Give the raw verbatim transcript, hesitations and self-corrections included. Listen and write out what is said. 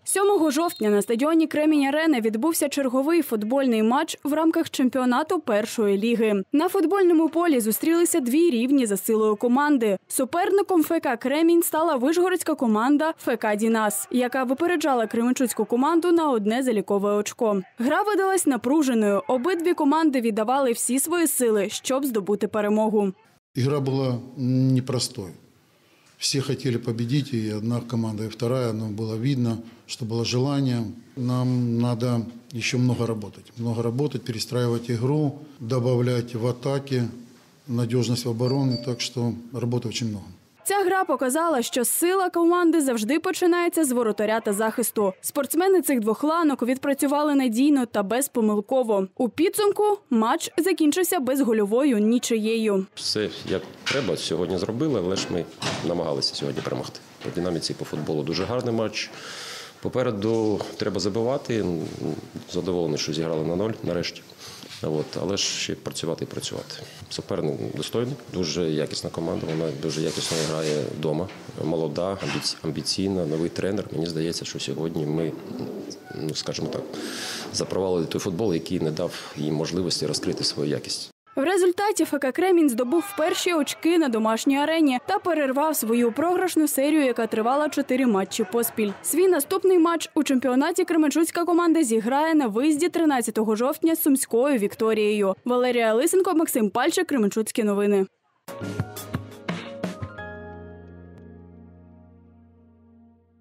сьомого жовтня на стадіоні Кремінь-Арена відбувся черговий футбольний матч в рамках чемпіонату першої ліги. На футбольному полі зустрілися дві рівні за силою команди. Суперником ФК «Кремінь» стала вишгородська команда ФК «Дінас», яка випереджала кременчуцьку команду на одне залікове очко. Гра видалась напруженою. Обидві команди віддавали всі свої сили, щоб здобути перемогу. Игра была непростой. Все хотели победить, и одна команда, и вторая, но было видно, что было желание. Нам надо еще много работать. Много работать, перестраивать игру, добавлять в атаке, надежность в обороне, так что работы очень много. Ця гра показала, що сила команди завжди починається з воротаря та захисту. Спортсмени цих двох ланок відпрацювали надійно та безпомилково. У підсумку матч закінчився безгольовою нічиєю. Все, як треба, сьогодні зробили, але ж ми намагалися сьогодні перемогти. По динаміці, по футболу дуже гарний матч. Попереду треба забивати. Задоволений, що зіграли на ноль нарешті. От, але ж ще працювати і працювати. Суперник достойний, дуже якісна команда, вона дуже якісно грає вдома. Молода, амбіційна, новий тренер. Мені здається, що сьогодні ми, ну, скажімо так, запровадили той футбол, який не дав їм можливості розкрити свою якість. В результаті ФК «Кремінь» здобув перші очки на домашній арені та перервав свою програшну серію, яка тривала чотири матчі поспіль. Свій наступний матч у чемпіонаті кременчуцька команда зіграє на виїзді тринадцятого жовтня з Сумською «Вікторією». Валерія Лисенко, Максим Пальчик, Кременчуцькі новини.